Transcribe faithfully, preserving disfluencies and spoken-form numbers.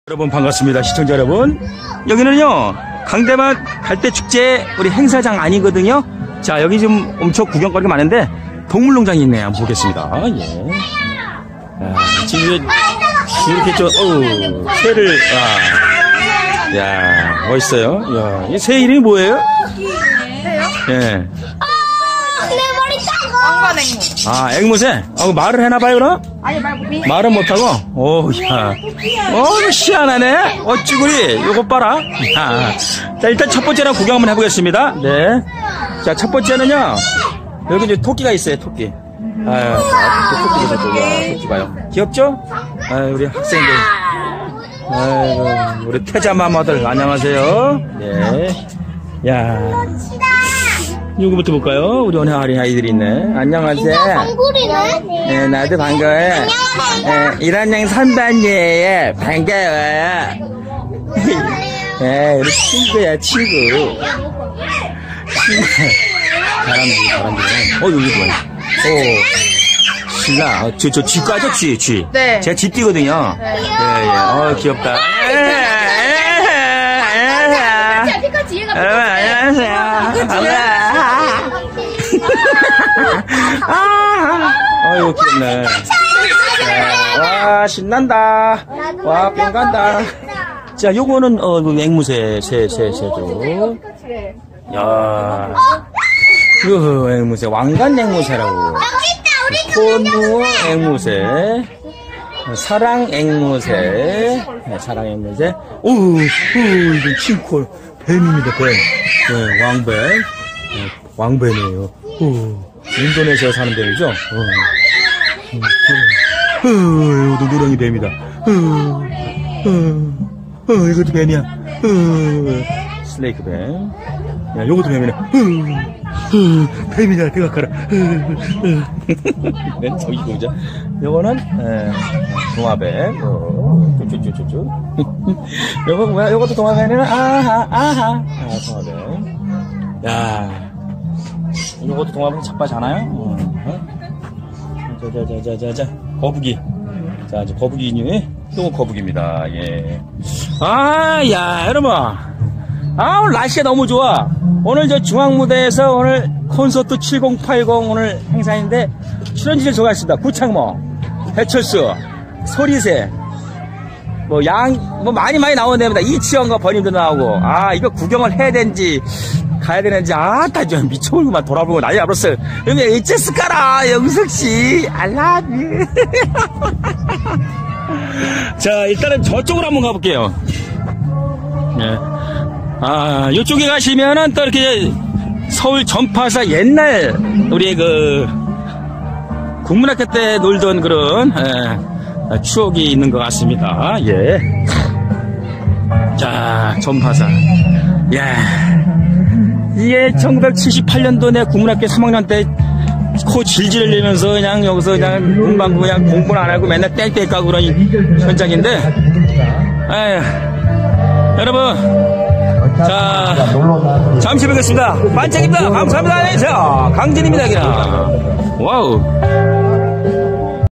여러분 반갑습니다. 시청자 여러분, 여기는요 강대만 갈대축제 우리 행사장 아니거든요. 자, 여기 좀 엄청 구경거리가 많은데 동물농장이 있네요. 한번 보겠습니다. 예. 아, 지금 이렇게 저 어우 새를 아, 야 멋있어요. 야, 이 새 이름이 뭐예요? 새요? 예. 왕관 앵무. 아, 앵무새? 어, 말을 해나봐요, 그럼? 아니 말고 미. 말은 못하고? 오, 야. 어, 희한하네. 어찌구리. 요것 봐라. 야. 자, 일단 첫 번째는 구경 한번 해보겠습니다. 네. 자, 첫 번째는요. 여기 이제 토끼가 있어요, 토끼. 아유, 토끼가 또, 야, 토끼 봐요. 귀엽죠? 아유, 우리 학생들. 아이고, 우리 태자마마들, 안녕하세요. 네. 야. 누구부터 볼까요? 우리 오늘 어린 아이들이 있네. 안녕하세요. 방구리네. 네, 나도 반가워요. 네, 일 학년 삼 반이에요. 반가워요. 네, 우리 친구야, 친구. 친구. 바람쥐, 바람쥐. 어, 여기 뭐야? 오. 신나. 어, 저, 저, 쥐 까죠? 쥐, 쥐. 네. 제가 쥐 띠거든요. 네. 예, 예. 어, 귀엽다. 여러분, 안녕하세요. 아, 아유, 귀엽네. 자, 와, 신난다. 와, 뿅 간다. 자, 요거는, 어, 앵무새, 새, 새, 새죠. 야, 그 앵무새, 왕관 앵무새라고. 콘무 앵무새. 사랑 앵무새. 네, 사랑 앵무새. 오, 오, 이거 킹콜. 뱀입니다, 뱀. 네, 왕뱀. 네, 왕뱀이에요. 오, 인도네시아 사는 뱀이죠? 어, 어, 어, 이것도 누렁이 뱀이다. 어, 어, 어, 이것도 뱀이야. 어, 스네이크 뱀. 야, 요것도 뱀이네. 어, 어, 뱀이다, 대각하라. 맨 저기 보자. 요거는, 에, 동화뱀. 어, 쭈쭈쭈쭈쭈. 요거 뭐야? 요것도 동화뱀이네. 아하, 아하. 아, 동화뱀. 야. 요것도 동화뱀 자빠잖아요? 어, 어? 자, 자, 자, 자, 자, 자. 거북이. 자, 이제 거북이 인형이 또 거북이입니다. 예. 아, 야, 여러분. 아, 오늘 날씨가 너무 좋아. 오늘 저 중앙무대에서 오늘 콘서트 칠공팔공 오늘 행사인데 출연진을 소개하겠습니다. 구창모, 배철수, 소리새, 뭐 양, 뭐 많이 많이 나오는 데입니다. 이치현과 버님도 나오고. 아, 이거 구경을 해야 되는지 가야 되는지, 아, 다 좀 미쳐버리고만 돌아보고 난리 나버렸어요. 그러면 어째스까라, 영석씨. 알라뷰. 자, 일단은 저쪽으로 한번 가볼게요. 네. 아, 이쪽에 가시면은 또 이렇게 서울 전파사 옛날 우리 그 국문학교 때 놀던 그런 예, 추억이 있는 것 같습니다. 예. 자, 전파사. 야, 이게 천구백칠십팔 년도 내 국문학교 삼 학년 때 코 질질 흘리면서 그냥 여기서 그냥 문방구 그냥 공부는 안 하고 맨날 땡땡 까고 그런 현장인데, 에휴, 여러분. 자, 잠시 뵙겠습니다. 만책입니다. 감사합니다. 자, 강진입니다. 그냥. 와우.